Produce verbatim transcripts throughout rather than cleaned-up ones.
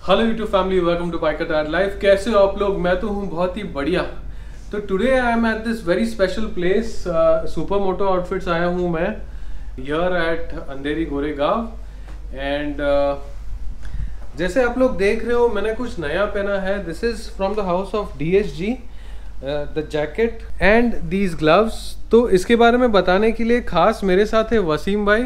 Hello YouTube family, welcome to biker tyre life. कैसे हो आप लोग? मैं तो हूँ बहुत ही बढ़िया। तो today I am at this very special place. Super moto outfits आया हूँ मैं here at Andheri Goregaon. And जैसे आप लोग देख रहे हो, मैंने कुछ नया पहना है। This is from the house of D S G, the jacket and these gloves. तो इसके बारे में बताने के लिए खास मेरे साथ है वसीम भाई,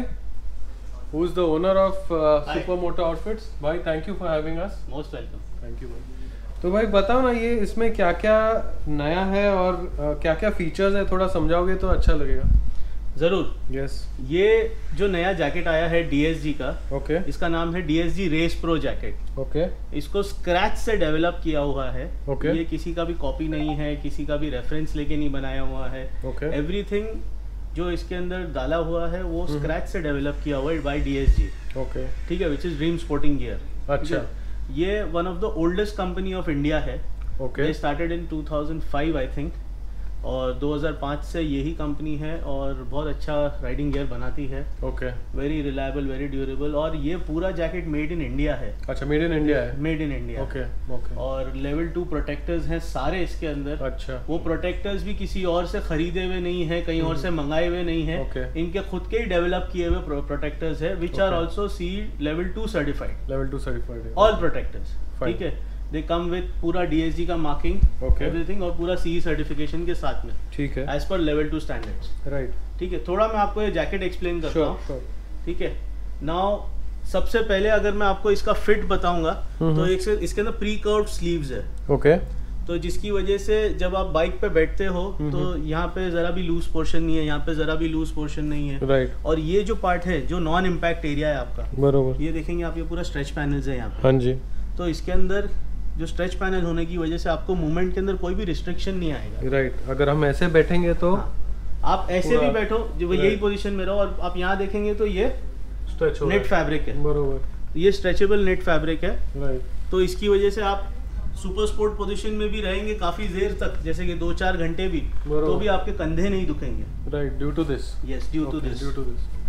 who is the owner of uh, Super Moto Outfits. भाई thank you for having us. Most welcome. Thank you भाई। तो भाई बताओ ना, ये इसमें क्या क्या नया है और uh, क्या क्या फीचर्स है, थोड़ा समझाओगे तो अच्छा लगेगा। जरूर। Yes yes. ये जो नया जैकेट आया है डी एस जी का, ओके okay. इसका नाम है D S G race pro jacket. Okay okay. इसको स्क्रैच से डेवलप किया हुआ है। Okay okay. ये किसी का भी कॉपी नहीं है, किसी का भी रेफरेंस लेके नहीं बनाया हुआ है। Okay okay. एवरीथिंग जो इसके अंदर डाला हुआ है वो स्क्रैच से डेवलप किया हुआ है by D S G. Okay, ठीक है, which is dream sporting gear. अच्छा, ये one of the oldest company of India है। Okay, they started in two thousand five I think, और दो हज़ार पाँच से यही कंपनी है और बहुत अच्छा राइडिंग गियर बनाती है। Okay, very reliable, very durable. और ये पूरा जैकेट मेड इन इंडिया है। अच्छा, मेड इन इंडिया है। Made in India. Okay okay. और लेवल टू प्रोटेक्टर्स हैं सारे इसके अंदर। अच्छा, वो प्रोटेक्टर्स भी किसी और से खरीदे हुए नहीं है, कहीं और से मंगाए हुए नहीं है। okay. इनके खुद के ही डेवलप किए हुए प्रोटेक्टर्स है, which are also C level two certified. Level two certified है ऑल प्रोटेक्टर्स। ठीक है, दे कम विद पूरा डी एस जी का मार्किंग, Okay. एवरीथिंग, और पूरा सी सर्टिफिकेशन के साथ में, ठीक है, as per level two standards. Right. ठीक है, थोड़ा मैं आपको ये जैकेट एक्सप्लेन करता Sure, हूँ। sure. ठीक है, नाउ सबसे पहले अगर मैं आपको इसका फिट बताऊंगा तो एक से इसके अंदर प्री कर्व्ड स्लीव्स है। ओके, तो जिसकी वजह से जब आप बाइक पे बैठते हो तो यहाँ पे जरा भी लूज पोर्शन नहीं है, यहाँ पे जरा भी लूज पोर्शन नहीं है। राइट। और ये जो पार्ट है जो नॉन इम्पैक्ट एरिया है आपका, बरोबर, ये देखेंगे आप, ये पूरा स्ट्रेच पैनल्स है यहाँ पे। हाँ जी। तो इसके अंदर जो स्ट्रेच पैनल होने की वजह से आपको मूवमेंट के अंदर कोई भी रिस्ट्रिक्शन नहीं आएगा। राइट, अगर हम ऐसे बैठेंगे तो हाँ, आप ऐसे भी बैठो, जो यही पोजीशन में रहो, और आप यहाँ देखेंगे तो ये स्ट्रेच हो नेट फैब्रिक है। बरोबर, ये स्ट्रेचेबल नेट फैब्रिक है। राइट। तो इसकी वजह से आप सुपर स्पोर्ट पोजीशन में भी रहेंगे काफी देर तक, जैसे कि दो चार घंटे भी, तो भी आपके कंधे नहीं दुखेंगे। Right, due to this. Yes, due to this. Due to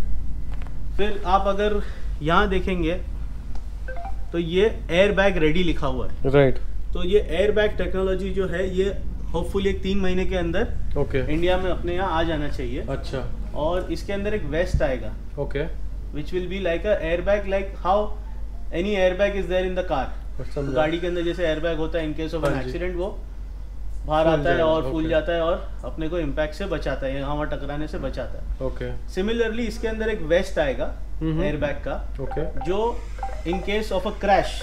this. फिर आप अगर यहाँ देखेंगे तो ये एयर बैग रेडी लिखा हुआ है। राइट। तो ये एयर बैग टेक्नोलॉजी जो है, ये होपफुली एक तीन महीने के अंदर ओके, इंडिया में अपने यहाँ आ जाना चाहिए। अच्छा। और इसके अंदर एक वेस्ट आएगा, okay, which will be like a air bag, like how any air bag is there in the car. गाड़ी के अंदर जैसे एयर बैग होता है, in case of an accident वो बाहर आता है और फूल जाता है और अपने को इम्पैक्ट से बचाता है, हवा टकराने से बचाता है। ओके। सिमिलरली इसके अंदर एक वेस्ट आएगा एयर बैग का, ओके, जो in case of a crash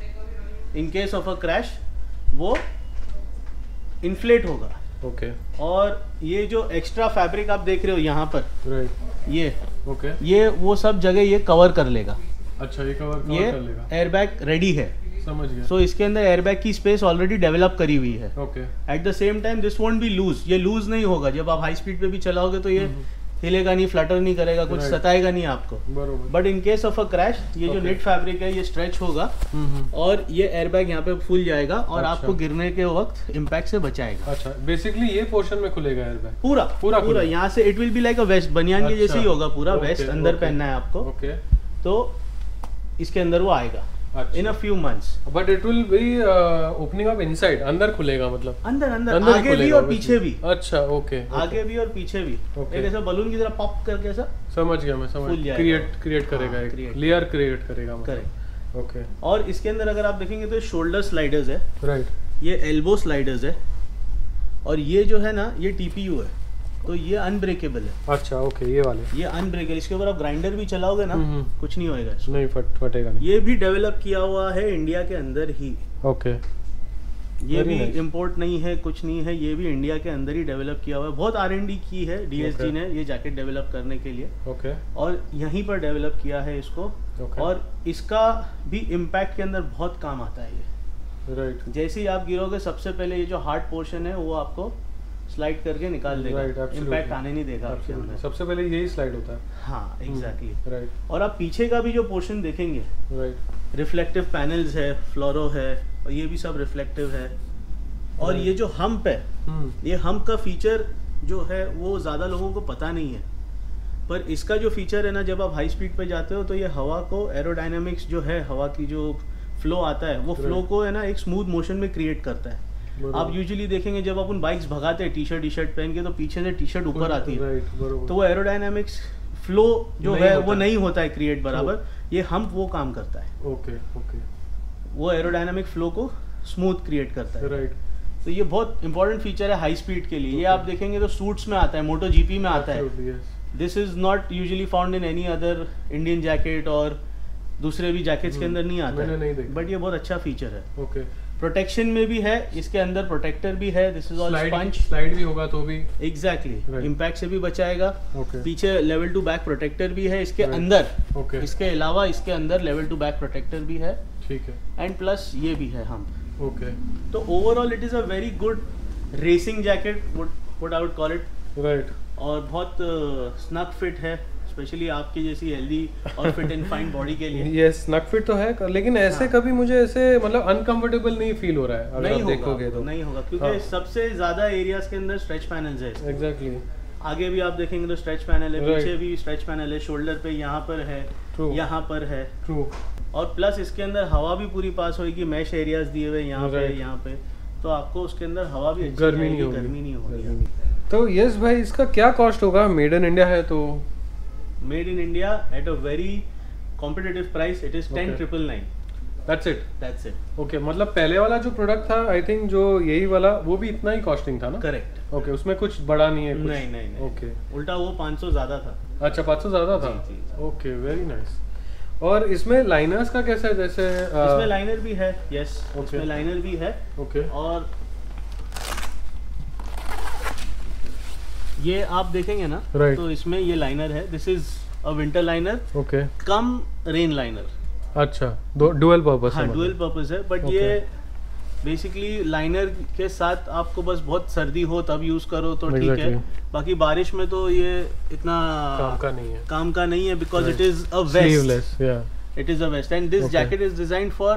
in case of a crash वो इन्फ्लेट होगा। ओके। और ये जो एक्स्ट्रा फैब्रिक आप देख रहे हो यहाँ पर, राइट, ये ओके, ये वो सब जगह ये कवर कर लेगा। अच्छा, ये कवर कवर ये कर लेगा। एयर बैग रेडी है, समझ गया। सो so, इसके अंदर एयर बैग की स्पेस ऑलरेडी डेवलप करी हुई है। Okay. At the same time this won't be loose, ये लूज नहीं होगा। जब आप हाई स्पीड पे भी चलाओगे तो ये हिलेगा नहीं, फ्लटर नहीं करेगा, कुछ Right. सताएगा नहीं आपको। बरोबर। But in case of a crash ये Okay. जो नेट फैब्रिक है ये स्ट्रेच होगा और ये एयर बैग यहाँ पे फुल जाएगा और अच्छा। आपको गिरने के वक्त इम्पैक्ट से बचाएगा। अच्छा, बेसिकली ये पोर्शन में खुलेगा एयर बैग पूरा पूरा पूरा यहाँ से it will be like a vest, बनियान के जैसे ही होगा पूरा। Okay, वेस्ट अंदर okay. पहनना है आपको, ओके, तो इसके अंदर वो आएगा अच्छा। In a few months. But it will be opening up inside, अंदर खुलेगा मतलब अंदर अंदर, अंदर आगे भी खुलेगा और पीछे भी। अच्छा, ओके, आगे भी और पीछे भी। Okay. एक ऐसा बलून की तरह पॉप करके ऐसा समझ गया मैं, समझ फूल जाएगा। क्रिएट क्रिएट करेगा, हाँ, एक create लेयर क्रिएट करेगा मतलब। करेक्ट। ओके, और इसके अंदर अगर आप देखेंगे तो शोल्डर स्लाइडर्स है, राइट, ये एल्बो स्लाइडर्स है, और ये जो है ना ये टीपीयू है, तो ये अनब्रेकेबल है। अच्छा, ओके, ये वाले ये अनब्रेकेबल, इसके ऊपर आप ग्राइंडर भी चलाओगे ना हम्म। कुछ नहीं होएगा इसको। नहीं फट फटेगा नहीं। ये भी डेवलप किया हुआ है इंडिया के अंदर ही। ओके, ये Very भी nice. इम्पोर्ट नहीं है, कुछ नहीं है, ये भी इंडिया के अंदर ही डेवलप किया हुआ है। बहुत आर एन डी की है डीएसजी Okay. ने ये जैकेट डेवलप करने के लिए, ओके, और यहीं पर डेवलप किया है इसको। Okay. और इसका भी इम्पैक्ट के अंदर बहुत काम आता है ये। राइट, जैसे ही आप गिरोगे सबसे पहले ये जो हार्ड पोर्शन है वो आपको स्लाइड करके निकाल देगा, Right, absolutely. इम्पैक्ट आने नहीं देगा आपके अंदर। सबसे पहले यही स्लाइड होता है। हाँ, एग्जैक्टली। राइट, और आप पीछे का भी जो पोर्शन देखेंगे, राइट, रिफ्लेक्टिव पैनल्स है, फ्लोरो है, और ये भी सब रिफ्लेक्टिव है। और Right. ये जो हम्प है, ये हम्प का फीचर जो है वो ज़्यादा लोगों को पता नहीं है, पर इसका जो फीचर है ना, जब आप हाई स्पीड पे जाते हो तो ये हवा को, एरोडायनामिक्स जो है हवा की जो फ्लो आता है वो फ्लो को है ना एक स्मूथ मोशन में क्रिएट करता है। आप यूजुअली देखेंगे जब अपन बाइक्स भगाते हैं टी शर्ट टी शर्ट पहन के तो पीछे से टी शर्ट ऊपर आती है, तो वो एरोडायनामिक्स फ्लो जो है वो नहीं होता है क्रिएट बराबर, ये हम्प वो काम करता है। ओके ओके, वो एरोडायनामिक फ्लो को स्मूथ क्रिएट करता है। राइट, तो ये बहुत इंपॉर्टेंट फीचर है हाई स्पीड के लिए। ये आप देखेंगे तो सूट्स में आता है, मोटो जीपी में आता है। This is not usually found in any other Indian jacket और दूसरे भी जैकेट्स के अंदर नहीं आता है, बट ये बहुत अच्छा फीचर है। ओके, प्रोटेक्शन में भी है, इसके अंदर प्रोटेक्टर भी है। This is all sponge, slide भी होगा तो भी एग्जैक्टली इम्पैक्ट से भी बचाएगा। okay. पीछे लेवल टू बैक प्रोटेक्टर भी है इसके right. अंदर। okay. इसके अलावा इसके अंदर लेवल टू बैक प्रोटेक्टर भी है। ठीक है, एंड प्लस ये भी है हम। ओके, तो overall it is a very good racing jacket, what I would call it. Right, और बहुत स्नग फिट है, स्पेशली आपकी जैसी हेल्दी और फिट एंड फाइन बॉडी के लिए। ये स्नग फिट तो है, लेकिन ऐसे हाँ. कभी मुझे ऐसे मतलब अनकंफर्टेबल नहीं फील हो रहा है अगर नहीं आप देखोगे तो। नहीं होगा क्योंकि हाँ. सबसे ज्यादा एरियाज के अंदर स्ट्रेच पैनल्स है। एग्जैक्टली, आगे भी आप देखेंगे तो स्ट्रेच पैनल है, पीछे भी स्ट्रेच पैनल है, शोल्डर पे यहाँ पर है, यहाँ पर है। ट्रू, और प्लस इसके अंदर हवा भी पूरी पास होगी, मैश एरियाज दिए हुए यहाँ पे यहाँ पे, तो आपको उसके अंदर हवा भी गर्मी नहीं होगी, गर्मी नहीं होगी। तो यस भाई, इसका क्या कॉस्ट होगा? मेड इन इंडिया है तो made in India at a very competitive price, it is ten triple nine. That's it, that's it. Okay, मतलब पहले वाला जो प्रोडक्ट था आई थिंक जो यही वाला वो भी इतना ही कॉस्टिंग था ना? करेक्ट। ओके okay, उसमें कुछ बड़ा नहीं है कुछ? नहीं नहीं, नहीं। Okay okay. उल्टा वो पाँच सौ ज्यादा था। अच्छा, पाँच सौ ज्यादा था। Okay, very nice. और इसमें लाइनर्स का कैसा है? जैसे आ... इसमें लाइनर भी है, यस yes, इसमें लाइनर भी है। ओके, और ये आप देखेंगे ना right. तो इसमें ये लाइनर है, this is a winter liner, okay, cum rain liner. अच्छा, दो डुअल पर्पस है। हाँ, डुअल पर्पस है, बट okay. ये बेसिकली लाइनर के साथ आपको बस बहुत सर्दी हो तब यूज करो तो ठीक exactly. है, बाकी बारिश में तो ये इतना काम का नहीं है, काम का नहीं है because it is a vest, it is a vest and this jacket is designed for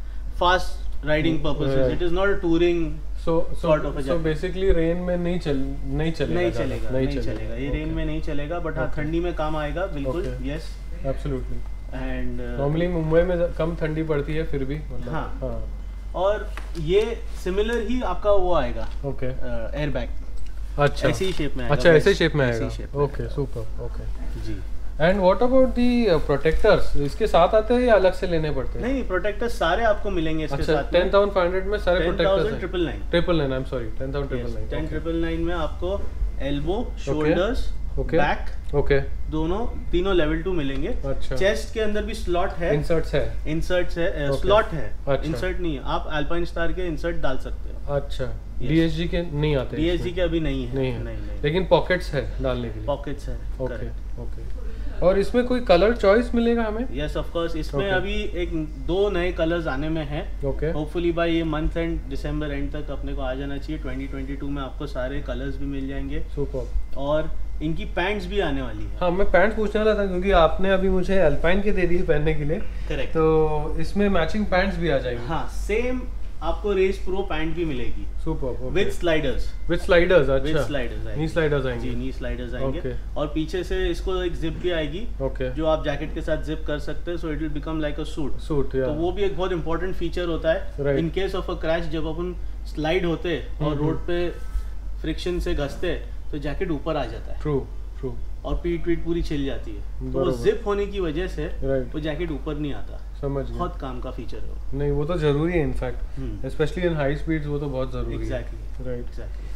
fast riding purposes, it is not a touring So, so, so basically rain में नहीं चल नहीं चलेगा नहीं चलेगा नहीं, नहीं चलेगा ये okay. रेन में नहीं चलेगा, बट हाँ ठंडी में काम आएगा बिल्कुल। Yes, absolutely. And normally Mumbai में कम ठंडी पड़ती है फिर भी मतलब हाँ, हाँ. और ये सिमिलर ही आपका वो आएगा, ओके, एयर बैग। अच्छा, ऐसी शेप में आएगा। अच्छा, ऐसे शेप में आएगा। ओके, सुपर, ओके जी। And what about the protectors? इसके साथ आते हैं या अलग से लेने पड़ते हैं? नहीं, प्रोटेक्टर्स सारे आपको मिलेंगे इसके अच्छा, साथ। टेन थाउजेंड फाइव हंड्रेड में सारे प्रोटेक्टर्स हैं? Triple nine triple nine, I am sorry, ten thousand triple nine. Ten triple nine में आपको एल्बो, शोल्डर्स, बैक, ओके, दोनों तीनों लेवल टू मिलेंगे। अच्छा, चेस्ट के अंदर भी स्लॉट है, इंसर्ट्स है, इंसर्ट्स है, स्लॉट है, इंसर्ट नहीं है। आप अल्पाइन स्टार के इंसर्ट डाल सकते हो। अच्छा, डीएसजी के नहीं आते? डीएसजी के अभी नहीं है, नहीं है, लेकिन पॉकेट्स है डालने के लिए। पॉकेट्स है, ओके ओके। और इसमें कोई कलर चॉइस मिलेगा हमें? यस ऑफ कोर्स, इसमें okay. अभी एक दो नए कलर्स आने में हैं। ओके, होपफुली बाय ये मंथ एंड दिसंबर एंड तक अपने को आ जाना चाहिए। ट्वेंटी ट्वेंटी टू में आपको सारे कलर्स भी मिल जाएंगे। सुपर। और इनकी पैंट्स भी आने वाली है। हाँ, मैं पैंट पूछने वाला था क्योंकि आपने अभी मुझे अल्पाइन के दे दी पहनने के लिए। करेक्ट। तो इसमें मैचिंग पैंट्स भी आ जाएंगी? हाँ, सेम आपको रेस प्रो पैंट भी मिलेगी। Super, with sliders. With sliders, अच्छा, विद स्लाइडर्स आएंगे, नी स्लाइडर्स आएंगे। जी, नी स्लाइडर्स आएंगे। okay. और पीछे से इसको एक जिप भी आएगी, okay. जो आप जैकेट के साथ जिप कर सकते हैं, so it will become like a suit. Suit, तो वो भी एक बहुत इंपॉर्टेंट फीचर होता है in case of a crash. जब अपन स्लाइड होते और रोड पे फ्रिक्शन से घसते तो जैकेट ऊपर आ जाता है। True true. और पीठ पीठ पूरी छिल जाती है, तो वो जिप होने की वजह से वो जैकेट ऊपर नहीं आता। समझ, बहुत काम का फीचर है। नहीं, वो तो जरूरी है in fact, specially in high speeds वो तो बहुत जरूरी है। Exactly, right, exactly.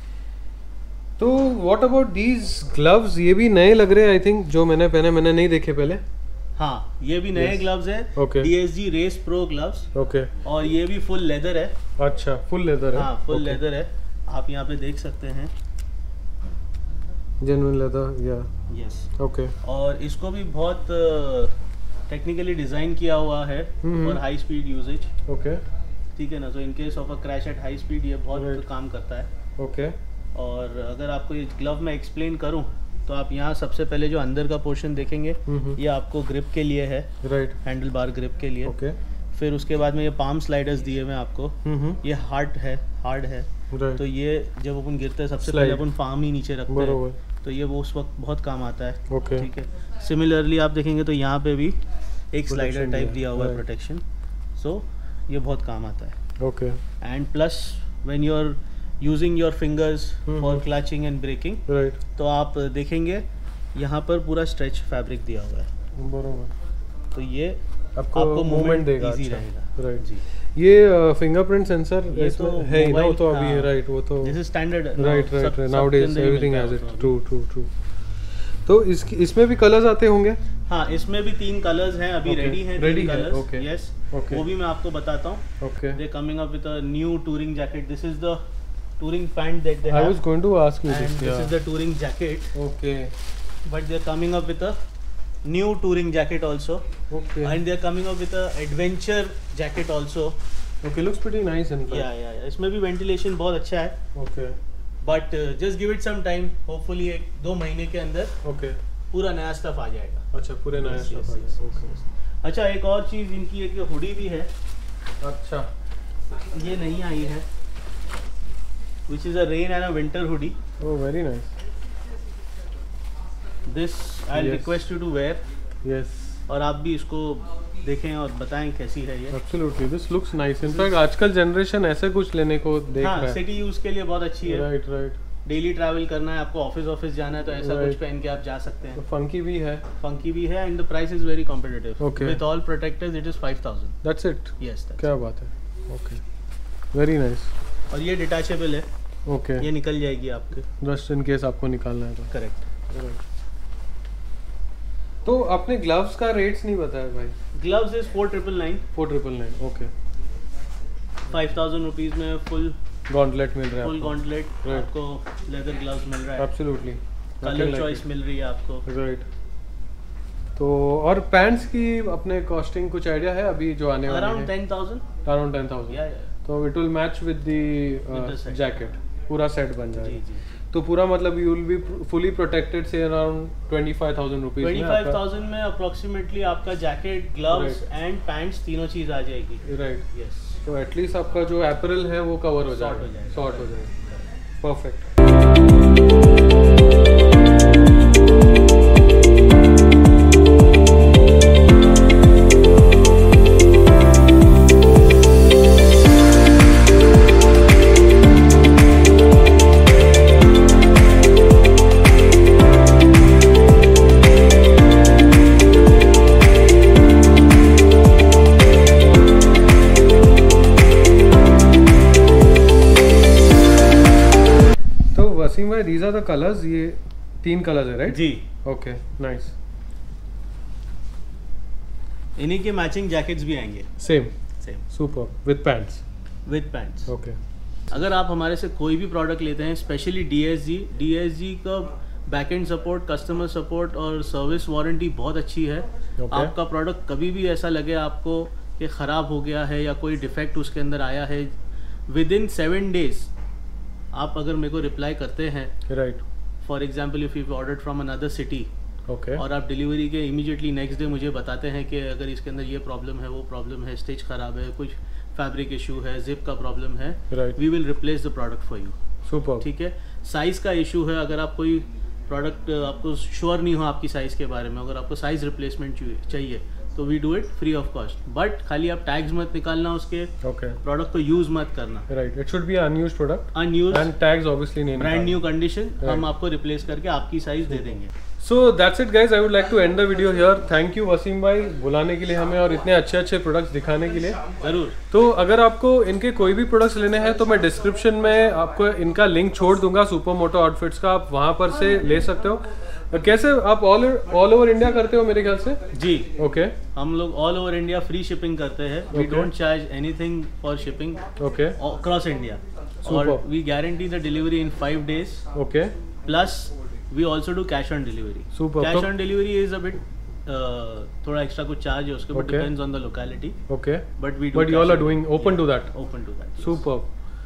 तो व्हाट अबाउट दीज ग्लव्स? ये भी नए लग रहे हैं आई थिंक, जो मैंने पहने, मैंने नहीं देखे पहले। हाँ, ये भी नए ग्लव्स है, okay. DSG race pro gloves. Okay. और ये भी फुल लेदर है। अच्छा, फुल लेदर है? हाँ, फुल लेदर है। आप यहाँ पे देख सकते हैं, जेन्युइन लेदर, या यस। ओके। और इसको भी बहुत टेक्निकली डिजाइन किया हुआ है for high speed usages. Okay, ठीक है ना। तो in case of a crash at high speed ये बहुत right. काम करता है। ओके। और अगर आपको ये ग्लव में एक्सप्लेन करूं तो आप यहाँ सबसे पहले जो अंदर का पोर्शन देखेंगे, ये आपको ग्रिप के लिए है, राइट, हैंडल बार ग्रिप के लिए। ओके। फिर उसके बाद में ये पाम स्लाइडर्स दिए हुए आपको, ये हार्ड है, हार्ड है। right. तो ये जब अपन गिरते हैं सबसे पहले अपन पाम ही नीचे रखते हैं, तो ये वो उस वक्त बहुत काम आता है। okay. ठीक है। सिमिलरली आप देखेंगे तो यहाँ पे भी एक स्लाइडर टाइप दिया हुआ है, प्रोटेक्शन। सो ये बहुत काम आता है। Okay. And plus when you are using your fingers for clutching and braking, right, तो आप देखेंगे यहाँ पर पूरा स्ट्रेच फैब्रिक दिया हुआ है, बरोबर, तो ये आपको, आपको मूवमेंट देगा, इजी अच्छा, रहेगा। राइट जी। ये फिंगरप्रिंट सेंसर तो है ही ना, वो तो अभी हाँ, राइट, वो तो this is standard, right right nowadays everything has it, true true true. तो इस इसमें भी कलर्स आते होंगे? हाँ, इसमें भी तीन कलर्स हैं अभी, रेडी हैं रेडी तीन है, कलर्स, ओके, यस, ओके, वो भी मैं आपको बताता हूँ। Okay, they coming up with a new touring jacket, this is the touring pant that they I have. was going to ask you and this. this Yeah. is the touring jacket. Okay. But they are coming up with a new touring jacket also. Okay. And they are coming up with a adventure jacket also. Okay, looks pretty nice in fact. Yeah, yeah, yeah. इसमें भी ventilation बहुत अच्छा है. Okay. But uh, just give it some time. Hopefully एक दो महीने के अंदर Okay. पूरा नया स्टफ आ जाएगा. अच्छा, पूरे नया yes, स्टफ yes, yes, आ जाएगा. Okay. अच्छा, एक और चीज़ इनकी एक हुडी भी है. अच्छा. ये नहीं आई है. Which is a rain and a winter hoodie. Oh, very nice. This I'll yes. request you to wear. Yes. और आप भी इसको देखें और बताएं कैसी है ये. Absolutely, this looks nice. In fact, आजकल जनरेशन ऐसे कुछ लेने को देख हाँ, रहा है. सिटी यूज के लिए बहुत अच्छी है. Right, right. डेली ट्रैवल करना है आपको, ऑफिस ऑफिस जाना है, तो ऐसा right. कुछ पहन के आप जा सकते हैं. फंकी भी है. फंकी भी है and the price is very competitive. Okay. With all protectors it is five thousand. That's it. Yes, that's क्या बात है. Okay. Very nice. और ये डिटैचेबल है. ओके, ये निकल जाएगी आपके, जस्ट इन केस आपको निकालना है तो. करेक्ट. तो आपने ग्लव्स का रेट्स नहीं बताया भाई. Gloves is four triple nine. Four triple nine. Okay. Five thousand rupees में फुल गॉन्टलेट मिल रहा है. Full gauntlet Right. आपको, लेदर ग्लव्स मिल रहा है. एब्सोल्युटली. कलर चॉइस मिल रही है आपको. राइट. तो और पैंट्स की अपने कॉस्टिंग कुछ आइडिया है अभी जो आने वाले हैं? Around ten thousand. Around ten thousand. या या तो it will match with the jacket, पूरा सेट बन जाएगा. जी जी. तो पूरा मतलब you will be fully protected से around twenty five thousand rupees twenty five thousand में अप्रोक्सीमेटली आपका जैकेट, ग्लव्स एंड पैंट्स तीनों चीज आ जाएगी. राइट. यस. तो एटलीस्ट आपका जो अपैरल है वो कवर हो Sort हो जाएगा, जाएगा. शॉर्ट हो जाएगा. परफेक्ट. वसीम भाई, these are the colors. ये तीन कलर्स है राइट? जी. Okay, nice. इन्हीं के मैचिंग जैकेट्स भी आएंगे. Same same. Super with pants. With pants. Okay. अगर आप हमारे से कोई भी प्रोडक्ट लेते हैं, स्पेशली डीएसजी, डीएसजी का बैकएंड सपोर्ट, कस्टमर सपोर्ट और सर्विस वारंटी बहुत अच्छी है. okay. आपका प्रोडक्ट कभी भी ऐसा लगे आपको कि ख़राब हो गया है या कोई डिफेक्ट उसके अंदर आया है, विद इन सेवन डेज आप अगर मेरे को रिप्लाई करते हैं, right, for example if you order from another city, okay, और आप डिलीवरी के इमीडिएटली नेक्स्ट डे मुझे बताते हैं कि अगर इसके अंदर ये प्रॉब्लम है, वो प्रॉब्लम है, स्टिच ख़राब है, कुछ फैब्रिक इशू है, जिप का प्रॉब्लम है, right, we will replace the product for you. Super. ठीक है. साइज़ का इशू है, अगर आप कोई प्रोडक्ट आपको श्योर नहीं हो आपकी साइज़ के बारे में, अगर आपको साइज़ रिप्लेसमेंट चाहिए तो we do it free of cost. But खाली आप टैग्स मत निकालना उसके, ओके, प्रोडक्ट को यूज़ मत करना. Right. It should be unused product, unused and tags obviously नहीं. ब्रांड न्यू कंडीशन हम आपको रिप्लेस करके आपकी साइज दे देंगे. So that's it guys. I would like to end the video here. Thank you Wasim भाई बुलाने के लिए हमें और इतने अच्छे अच्छे प्रोडक्ट्स दिखाने के लिए. ज़रूर. तो अगर आपको इनके कोई भी प्रोडक्ट्स लेने हैं तो मैं डिस्क्रिप्शन में आपको इनका लिंक छोड़ दूंगा सुपर मोटो आउटफिट्स का, आप वहाँ पर से ले सकते हो. कैसे आप ऑल ऑल ओवर इंडिया करते हो मेरे ख्याल से? जी. ओके. हम लोग all over India free shipping करते हैं. We don't charge anything for shipping. Okay. Across India. और we guarantee the delivery in five days. Okay. Plus we also do cash on delivery. Super. Cash on delivery is a bit थोड़ा extra कुछ charge है उसके, but depends on the locality. Okay. But we but you all are doing open to that. Open to that. Superb.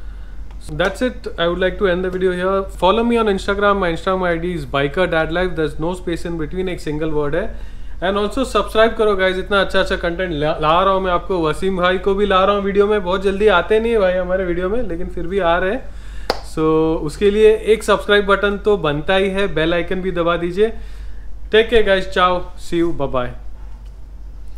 So that's it. I would like to end the video here. Follow me on Instagram. My Instagram I D is biker dad life. There's no space in between. एक single word है. And also subscribe करो guys. इतना अच्छा अच्छा content ला, ला रहा हूँ मैं आपको. वसीम भाई को भी ला रहा हूँ वीडियो में. बहुत जल्दी आते नहीं है भाई हमारे वीडियो में, लेकिन फिर भी आ रहे हैं. सो so, उसके लिए एक सब्सक्राइब बटन तो बनता ही है. बेल आइकन भी दबा दीजिए. Take care guys. Ciao. See you. Bye bye.